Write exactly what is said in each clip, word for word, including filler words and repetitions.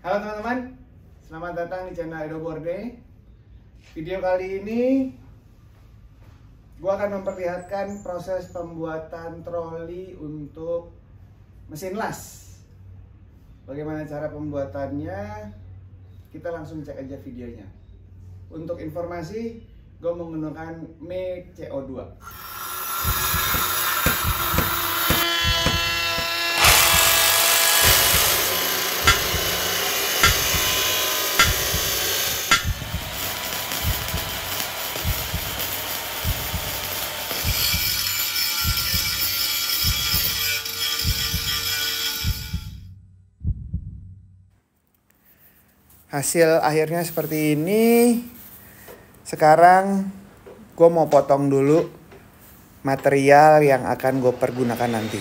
Halo teman-teman, selamat datang di channel Edo Borde. Video kali ini gue akan memperlihatkan proses pembuatan troli untuk mesin las. Bagaimana cara pembuatannya? Kita langsung cek aja videonya. Untuk informasi, gue menggunakan mic C O dua. Hasil akhirnya seperti ini. Sekarang gue mau potong dulu material yang akan gue pergunakan nanti.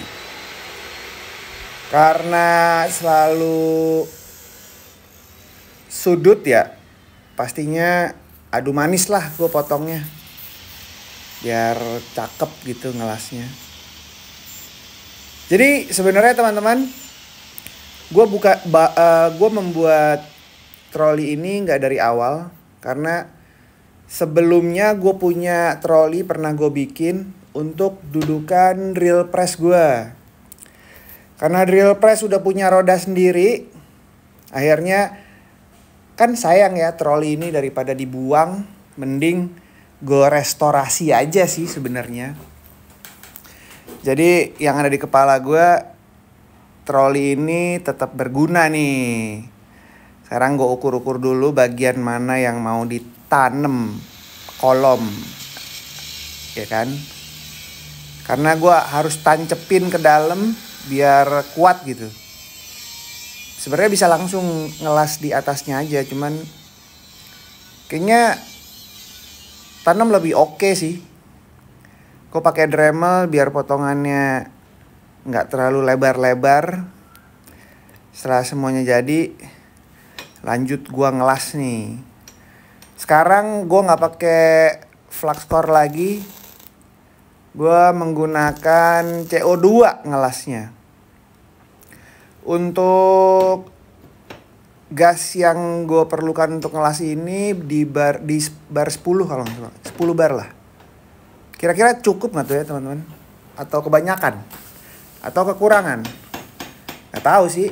Karena selalu sudut ya, pastinya adu manis lah gue potongnya. Biar cakep gitu ngelasnya. Jadi sebenarnya teman-teman, gue buka, uh, gue membuat troli ini nggak dari awal, karena sebelumnya gue punya troli pernah gue bikin untuk dudukan drill press gue. Karena drill press udah punya roda sendiri, akhirnya kan sayang ya troli ini, daripada dibuang, mending gue restorasi aja sih sebenarnya. Jadi yang ada di kepala gue, troli ini tetap berguna nih. Sekarang gue ukur-ukur dulu bagian mana yang mau ditanam kolom, ya kan? Karena gue harus tancepin ke dalam biar kuat gitu. Sebenarnya bisa langsung ngelas di atasnya aja, cuman kayaknya tanam lebih oke sih. Gue pakai Dremel biar potongannya nggak terlalu lebar-lebar. Setelah semuanya jadi, lanjut gua ngelas nih. Sekarang gua nggak pakai flux core lagi. Gua menggunakan C O dua ngelasnya. Untuk gas yang gue perlukan untuk ngelas ini di bar di bar sepuluh kalau nggak salah. sepuluh bar lah. Kira-kira cukup nggak tuh ya teman-teman? Atau kebanyakan? Atau kekurangan? Nggak tahu sih.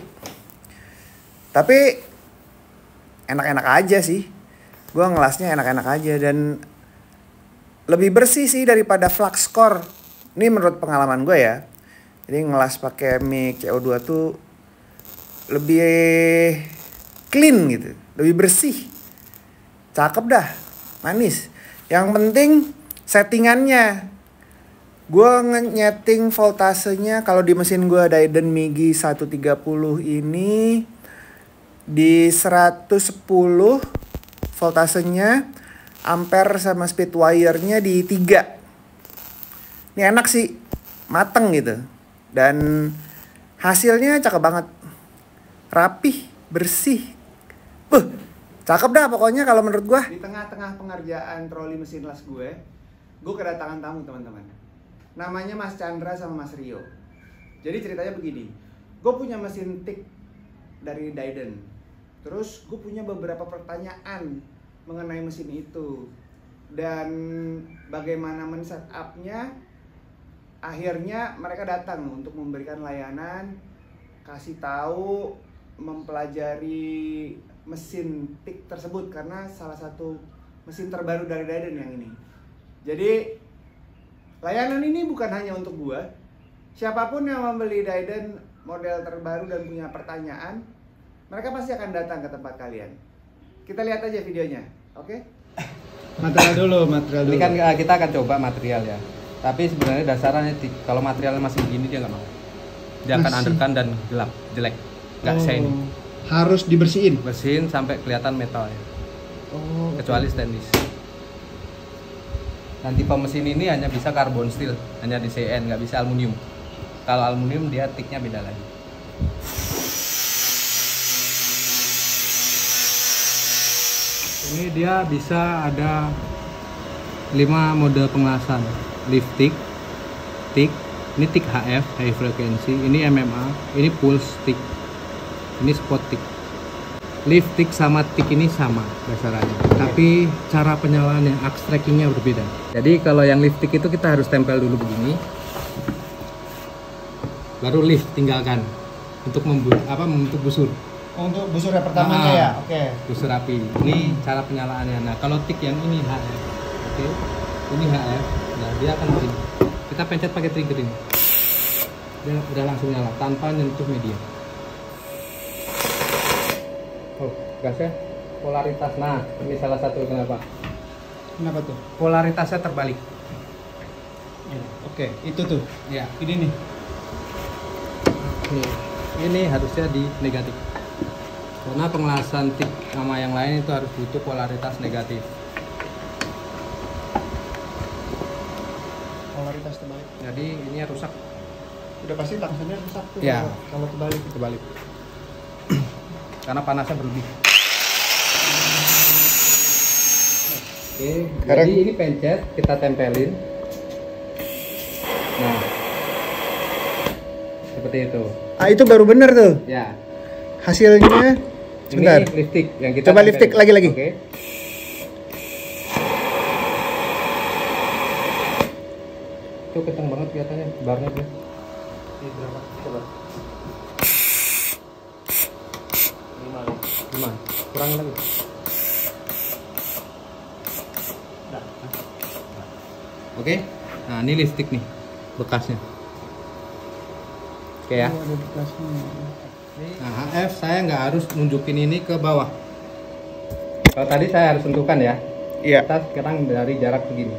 Tapi enak-enak aja sih. Gue ngelasnya enak-enak aja dan lebih bersih sih daripada flux core. Ini menurut pengalaman gue ya. Jadi ngelas pakai mic C O dua tuh lebih clean gitu, lebih bersih. Cakep dah, manis. Yang penting settingannya. Gue nge-nyeting voltasenya kalau di mesin gue Daiden Migi seratus tiga puluh ini di seratus sepuluh voltasenya, ampere sama speed wire-nya di tiga. Ini enak sih, mateng gitu. Dan hasilnya cakep banget. Rapih, bersih. Buh, cakep dah pokoknya kalau menurut gue. Di tengah-tengah pengerjaan troli mesin las gue, gue kedatangan tamu teman-teman. Namanya Mas Chandra sama Mas Rio. Jadi ceritanya begini. Gue punya mesin tik dari Daiden. Terus gue punya beberapa pertanyaan mengenai mesin itu dan bagaimana men-setupnya. Akhirnya mereka datang untuk memberikan layanan, kasih tahu, mempelajari mesin tik tersebut karena salah satu mesin terbaru dari Daiden yang ini. Jadi layanan ini bukan hanya untuk gue. Siapapun yang membeli Daiden model terbaru dan punya pertanyaan, mereka pasti akan datang ke tempat kalian. Kita lihat aja videonya, oke? Okay? Material dulu, material dulu. Ini kan kita akan coba material ya. Tapi sebenarnya dasarnya kalau materialnya masih begini dia nggak mau. Dia akan underkan dan gelap, jelek, nggak oh, shiny. Harus dibersihin. Bersihin sampai kelihatan metal ya. Oh. Kecuali stainless. Dan tipe mesin ini hanya bisa carbon steel, hanya di C N, nggak bisa aluminium. Kalau aluminium dia tiknya beda lagi. Ini dia bisa ada lima mode pengelasan. Lift tick, tick, ini tick H F, high frequency, ini M M A, ini pulse tick, ini spot tick. lift tick sama tick ini sama dasarannya, tapi cara penyalaannya, arc trackingnya berbeda. Jadi kalau yang lift tick itu kita harus tempel dulu begini, baru lift tinggalkan untuk membuat apa membentuk busur. Oh, untuk busur yang pertamanya Nah, ya, oke. Okay. Busur api. Ini cara penyalaannya. Nah kalau tick yang ini H F, oke, ini H F. Nah dia akan begini. Kita pencet pakai trigger ini, dia udah langsung nyala tanpa nyentuh media. Oh, gasnya polaritas. Nah, ini salah satu kenapa. Kenapa tuh? Polaritasnya terbalik. Oke, itu tuh. Ya, Ini nih. ini, ini harusnya di negatif. Karena pengelasan tik sama yang lain itu harus butuh polaritas negatif. Polaritas terbalik. Jadi ini rusak. Udah pasti tangsennya rusak tuh. Ya. Kalau terbalik. Terbalik. Karena panasnya berlebih. Oke, Sekarang- jadi ini pencet, kita tempelin. Nah, seperti itu. Ah, itu baru bener tuh. Ya, Hasilnya. Sebentar. ini lipstick yang kita Coba tempelin. lipstick lagi-lagi. Oke. Itu kenceng banget kelihatannya, barnya dia. Ini berapa? Coba. Gimana? Kurangin lagi. Oke, nah ini lipstick nih bekasnya. Oke ya. Oh, ada bekasnya. Nah H F saya nggak harus nunjukin ini ke bawah. Kalau tadi saya harus tentukan ya. Iya. Kita sekarang dari jarak segini.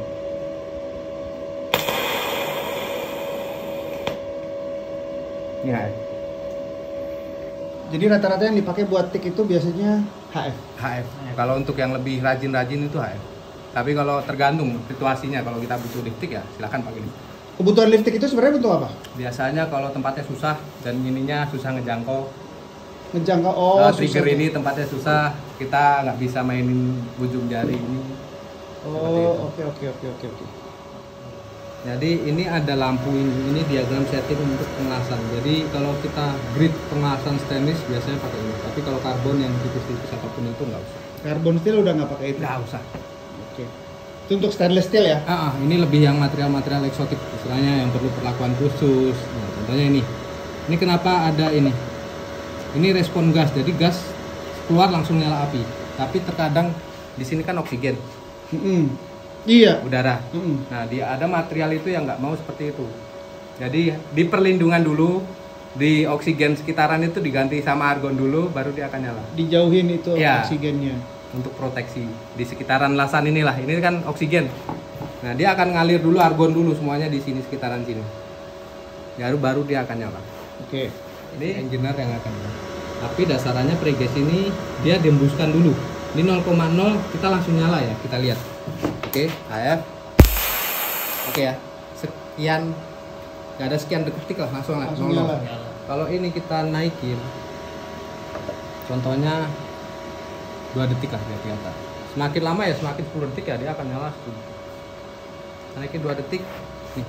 Ini H F. Jadi rata-rata yang dipakai buat tik itu biasanya H F. H F. Kalau untuk yang lebih rajin-rajin itu H F. Tapi kalau tergantung situasinya, kalau kita butuh lipstick ya silakan pakai lipstick. Kebutuhan lipstick itu sebenarnya untuk apa? Biasanya kalau tempatnya susah dan ininya susah ngejangkau, Ngejangkau. Oh, uh, susah. trigger ini tempatnya susah, kita nggak bisa mainin ujung jari ini. Oh, oke oke oke oke oke. Jadi ini ada lampu ini, ini diagram setting untuk pengelasan. Jadi kalau kita grid pengelasan stainless biasanya pakai ini. Tapi kalau karbon yang tipis-tipis apapun itu nggak usah. Carbon steel udah nggak pakai itu. Nggak usah. Oke. Itu untuk stainless steel ya? Ah, ah, ini lebih yang material-material eksotik, istilahnya yang perlu perlakuan khusus. Nah, contohnya ini. Ini kenapa ada ini? Ini respon gas. Jadi gas keluar langsung nyala api. Tapi terkadang di sini kan oksigen, Mm-mm. Iya. udara. Mm-mm. Nah, dia ada material itu yang nggak mau seperti itu. Jadi di perlindungan dulu, di oksigen sekitaran itu diganti sama argon dulu, baru dia akan nyala. Dijauhin itu Iya. oksigennya. Untuk proteksi di sekitaran lasan inilah. Ini kan oksigen. Nah, dia akan ngalir dulu argon dulu semuanya di sini sekitaran sini. Baru baru dia akan nyala. Oke. Ini engineer yang akan. Tapi dasarannya pregas ini dia dihembuskan dulu. Ini nol koma nol kita langsung nyala ya, kita lihat. Oke, H F. Oke ya. Sekian nggak ada sekian detik lah langsung, Langsung nol. nyala. Kalau ini kita naikin, contohnya dua detik lah dia kelihatan. Semakin lama ya semakin sepuluh detik ya dia akan nyala sepuluh. Naikin dua detik nih.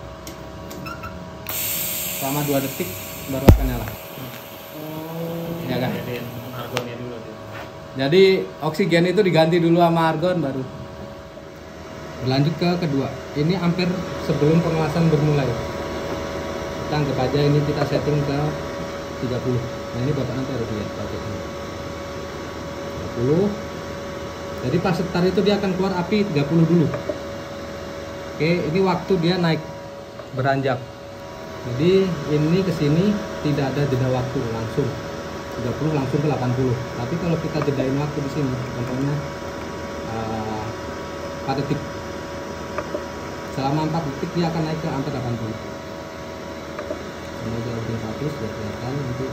Selama dua detik baru akan nyala. Oh. Ya kan? Argonnya dulu tuh. Jadi oksigen itu diganti dulu sama argon baru. Berlanjut ke kedua. Ini hampir sebelum pengelasan bermulai. Kita anggap aja ini kita setting ke tiga puluh. Nah, ini Bapak nanti harus lihat pakai ini. tiga puluh. Jadi pas start itu dia akan keluar api tiga puluh dulu. Oke, ini waktu dia naik beranjak. Jadi ini ke sini tidak ada jeda waktu, langsung tiga puluh langsung ke delapan puluh. Tapi kalau kita jedain waktu di sini, contohnya uh, empat detik. Selama empat detik dia akan naik ke hampir delapan puluh. Kemudian udah seratus sudah kelihatan gitu.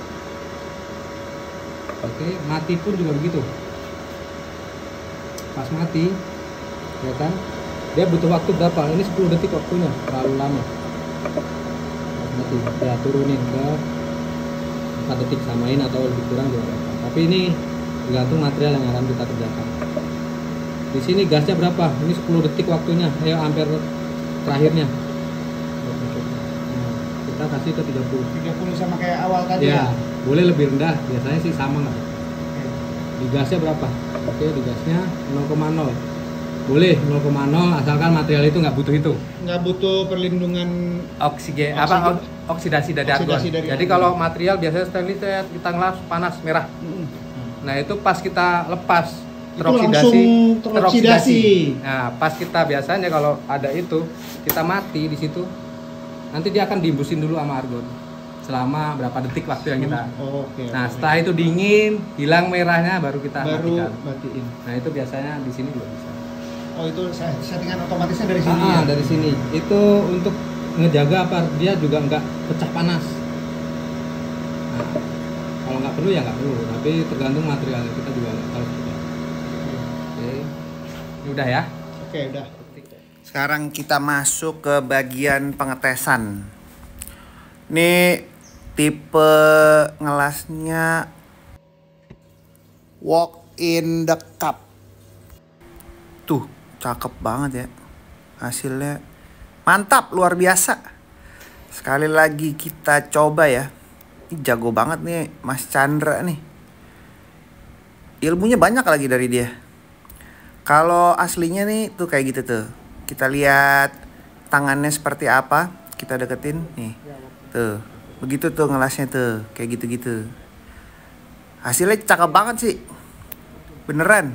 Oke, mati pun juga begitu. Pas mati, ya kan? Dia butuh waktu berapa? Ini sepuluh detik waktunya, terlalu lama. Pas mati, ya turunin ke empat detik, samain atau lebih kurang juga. Tapi ini tergantung material yang akan kita kerjakan. Di sini gasnya berapa? Ini sepuluh detik waktunya, ya hampir terakhirnya. Nah, kita kasih ke tiga puluh. tiga puluh sama kayak awal tadi Ya, ya? boleh lebih rendah, biasanya sih sama nggak? Digasnya berapa? Oke, digasnya nol koma nol. Boleh nol koma nol asalkan material itu nggak butuh itu. Nggak butuh perlindungan Oksigen, Oksigen. apa ok- oksidasi dari argon. Oksidasi dari Jadi argon. kalau material biasanya stainless ya, kita ngelas panas merah. Nah itu pas kita lepas Itu langsung teroksidasi. Nah pas kita biasanya kalau ada itu kita mati di situ, nanti dia akan diimbusin dulu sama argon selama berapa detik waktu yang kita. Oh, oke. Nah oke. setelah itu dingin, hilang merahnya baru kita baru matikan. matiin. Nah itu biasanya di sini juga bisa. Oh itu settingan otomatisnya dari sini Ah, ya? dari sini. Itu untuk ngejaga apa dia juga nggak pecah panas. Nah, kalau nggak perlu ya nggak perlu, tapi tergantung materialnya kita juga nggak tahu. Oke, ini udah ya. Oke udah. Sekarang kita masuk ke bagian pengetesan. Ini tipe ngelasnya walk in the cup. Tuh, cakep banget ya. Hasilnya mantap, luar biasa. Sekali lagi kita coba ya. Ini jago banget nih Mas Chandra nih. Ilmunya banyak lagi dari dia. Kalau aslinya nih tuh kayak gitu tuh. Kita lihat tangannya seperti apa. Kita deketin nih. Tuh. Begitu tuh ngelasnya tuh. Kayak gitu-gitu. Hasilnya cakep banget sih. Beneran.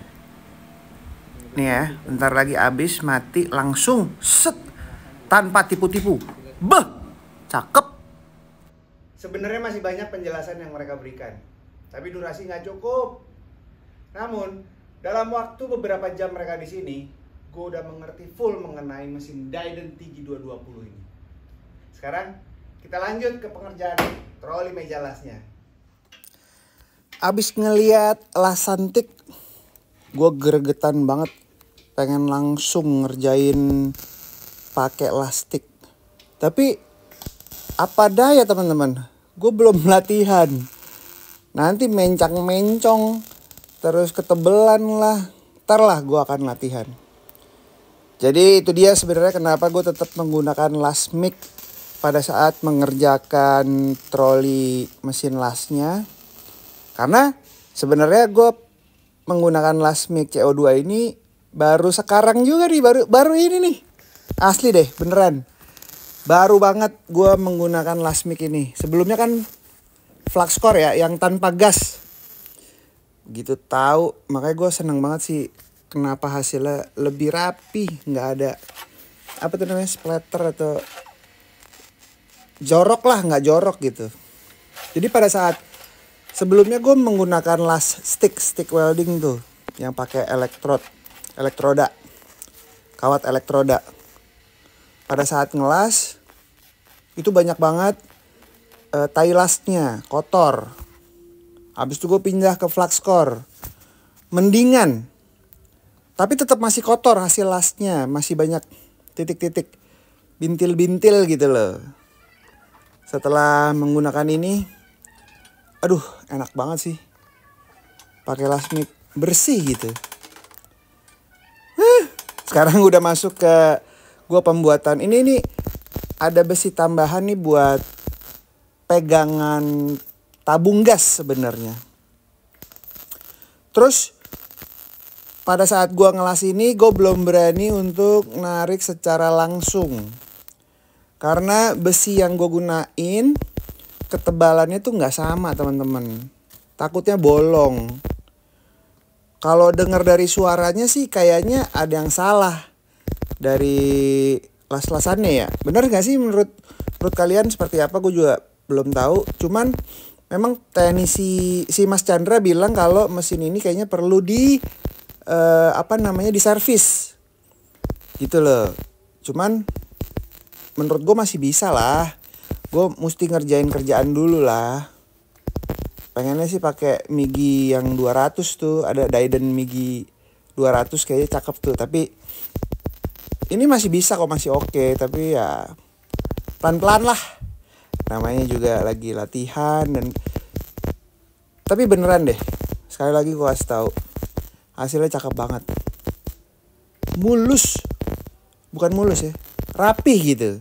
Nih ya, bentar lagi habis mati langsung set tanpa tipu-tipu. Beh, cakep. Sebenarnya masih banyak penjelasan yang mereka berikan, tapi durasi nggak cukup. Namun dalam waktu beberapa jam mereka di sini, gue udah mengerti full mengenai mesin Diden T G dua dua puluh ini. Sekarang kita lanjut ke pengerjaan troli meja lasnya. Abis ngeliat las antik, gue gregetan banget, pengen langsung ngerjain pakai lastik. Tapi apa daya teman-teman, gue belum latihan. Nanti mencang-mencong, terus ketebelan lah, ntar lah gue akan latihan. Jadi itu dia sebenarnya kenapa gue tetap menggunakan las mic pada saat mengerjakan troli mesin lasnya. Karena sebenarnya gue menggunakan las mic C O dua ini baru sekarang juga nih, baru baru ini nih. Asli deh, beneran. Baru banget gue menggunakan las mic ini. Sebelumnya kan Fluxcore ya, yang tanpa gas. Gitu tahu, makanya gue seneng banget sih kenapa hasilnya lebih rapi, nggak ada apa tuh namanya splatter atau jorok lah, nggak jorok gitu. Jadi pada saat sebelumnya gue menggunakan las stick stick welding tuh yang pakai elektrod elektroda kawat elektroda. Pada saat ngelas itu banyak banget uh, tai lasnya kotor. Habis itu gue pindah ke Fluxcore, mendingan, tapi tetap masih kotor hasil lasnya, masih banyak titik-titik bintil-bintil gitu loh. Setelah menggunakan ini, aduh enak banget sih, pakai las mic bersih gitu. Huh, sekarang udah masuk ke gua pembuatan ini nih, ada besi tambahan nih buat pegangan tabung gas sebenarnya. Terus pada saat gua ngelas ini, gue belum berani untuk narik secara langsung. Karena besi yang gue gunain ketebalannya tuh nggak sama teman-teman. Takutnya bolong. Kalau dengar dari suaranya sih kayaknya ada yang salah dari las-lasannya ya. Bener nggak sih menurut menurut kalian seperti apa? Gue juga belum tahu. Cuman memang teknisi si Mas Chandra bilang kalau mesin ini kayaknya perlu di uh, apa namanya diservis. Gitu loh. Cuman menurut gue masih bisa lah. Gue mesti ngerjain kerjaan dulu lah. Pengennya sih pakai Migi yang dua ratus tuh, ada Diden Migi dua ratus kayaknya cakep tuh, tapi ini masih bisa kok, masih oke, okay. Tapi ya pelan-pelan lah. Namanya juga lagi latihan dan tapi beneran deh. Sekali lagi gue kasih tahu. Hasilnya cakep banget. Mulus. Bukan mulus ya. Rapih gitu.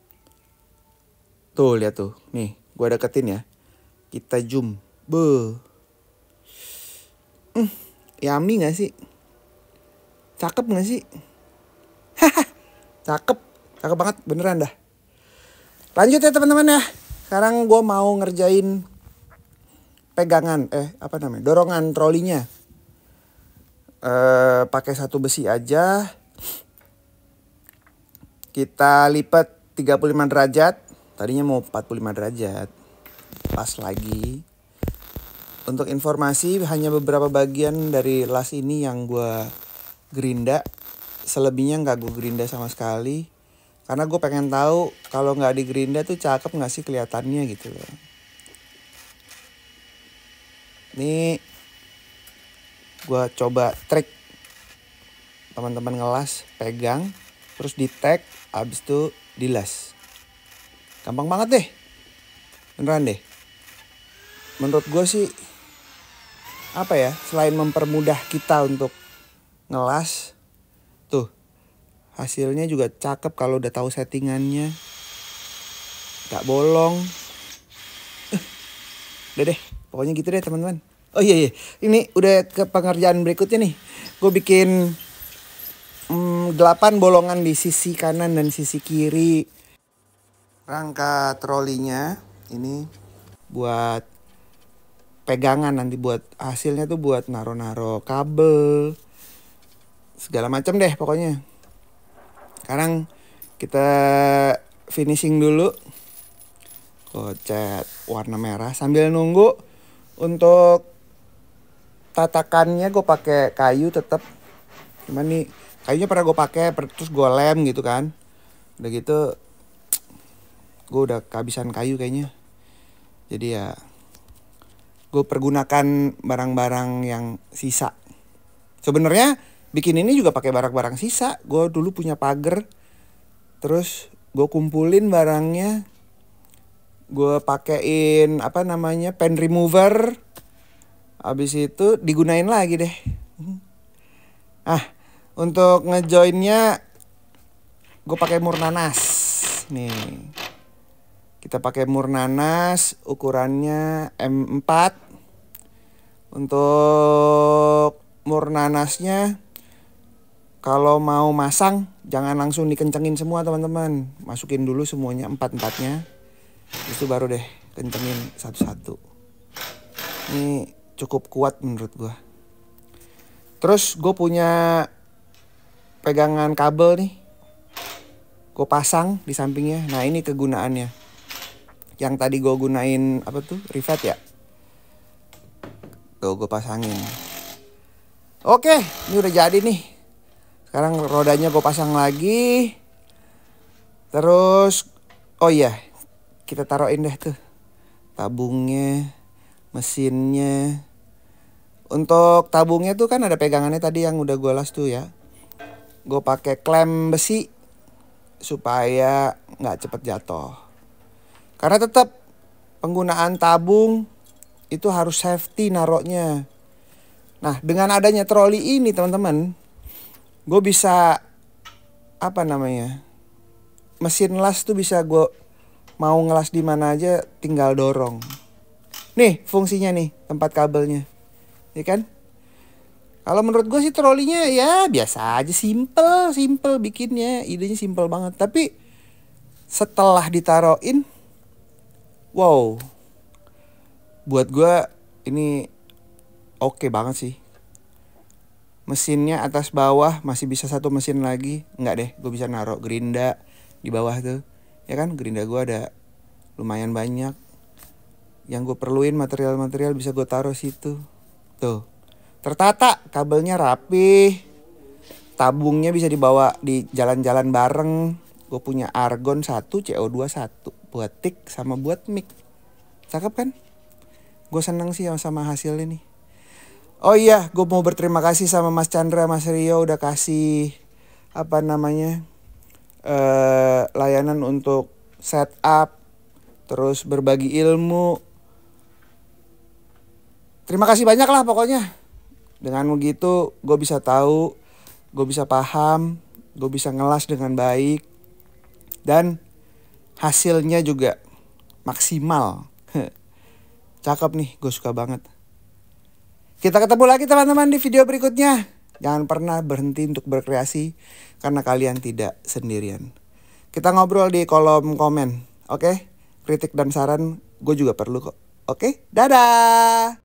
Tuh lihat tuh. Nih, gue deketin ya. Kita zoom. Beuh. Hmm, yummy gak sih? Cakep gak sih? Haha, cakep. Cakep banget, beneran dah. Lanjut ya teman-teman ya. Sekarang gue mau ngerjain pegangan, eh apa namanya, dorongan trolinya. Eh, pakai satu besi aja. Kita lipat tiga puluh lima derajat. Tadinya mau empat puluh lima derajat. Pas lagi. Untuk informasi, hanya beberapa bagian dari las ini yang gue gerinda. Selebihnya gak gue gerinda sama sekali. Karena gue pengen tahu kalau gak digerinda tuh cakep gak sih kelihatannya gitu loh. Ini gue coba trik. Teman-teman ngelas, pegang, terus di tag, abis itu dilas. Gampang banget deh. Beneran deh. Menurut gue sih, apa ya, selain mempermudah kita untuk ngelas, tuh hasilnya juga cakep kalau udah tahu settingannya, gak bolong. Uh, udah deh, pokoknya gitu deh teman-teman. Oh iya iya, ini udah ke pengerjaan berikutnya nih. Gue bikin hmm, delapan bolongan di sisi kanan dan sisi kiri. Rangka trolinya ini buat pegangan, nanti buat hasilnya tuh buat naro-naro kabel segala macam deh pokoknya. Sekarang kita finishing dulu. Gue cat warna merah sambil nunggu. Untuk tatakannya gue pakai kayu tetap. Cuman nih kayunya pernah gue pakai terus gue lem gitu kan. Udah gitu gue udah kehabisan kayu kayaknya. Jadi ya gue pergunakan barang-barang yang sisa. Sebenarnya bikin ini juga pakai barang-barang sisa. Gue dulu punya pagar, terus gue kumpulin barangnya, gue pakein apa namanya pen remover, habis itu digunain lagi deh. Ah, untuk ngejoinnya gue pakai mur nanas. Nih. Kita pakai mur nanas, ukurannya M empat. Untuk mur nanasnya, kalau mau masang jangan langsung dikencengin semua teman-teman. Masukin dulu semuanya empat-empatnya. Itu baru deh kencengin satu-satu. Ini cukup kuat menurut gue. Terus gue punya pegangan kabel nih. Gue pasang di sampingnya. Nah ini kegunaannya. Yang tadi gue gunain apa tuh, rivet ya. Tuh gue pasangin. Oke, ini udah jadi nih. Sekarang rodanya gue pasang lagi. Terus, oh iya, kita taruhin deh tuh tabungnya, mesinnya. Untuk tabungnya tuh kan ada pegangannya tadi yang udah gue las tuh ya. Gue pakai klem besi supaya nggak cepet jatuh. Karena tetap penggunaan tabung itu harus safety naroknya. Nah dengan adanya troli ini teman-teman, gue bisa apa namanya, mesin las tuh bisa gue mau ngelas di mana aja tinggal dorong. Nih fungsinya nih tempat kabelnya, ya kan? Kalau menurut gue sih trolinya ya biasa aja, simple simple bikinnya, idenya simple banget. Tapi setelah ditaruhin, wow, buat gue ini oke okay banget sih. Mesinnya atas bawah masih bisa satu mesin lagi. Enggak deh, gue bisa naruh gerinda di bawah tuh. Ya kan, gerinda gue ada lumayan banyak. Yang gue perluin material-material bisa gue taruh situ. Tuh, tertata, kabelnya rapi. Tabungnya bisa dibawa di jalan-jalan bareng. Gue punya argon satu, C O dua satu. Buat tik sama buat mic. Cakep kan? Gue seneng sih sama hasilnya nih. Oh iya, gue mau berterima kasih sama Mas Chandra, Mas Rio udah kasih apa namanya eh, layanan untuk setup, terus berbagi ilmu. Terima kasih banyak lah pokoknya. Dengan begitu gue bisa tahu, gue bisa paham, gue bisa ngelas dengan baik, dan hasilnya juga maksimal. Cakep nih, gue suka banget. Kita ketemu lagi teman-teman di video berikutnya. Jangan pernah berhenti untuk berkreasi karena kalian tidak sendirian. Kita ngobrol di kolom komen, oke? Kritik dan saran gue juga perlu kok. Oke, dadah!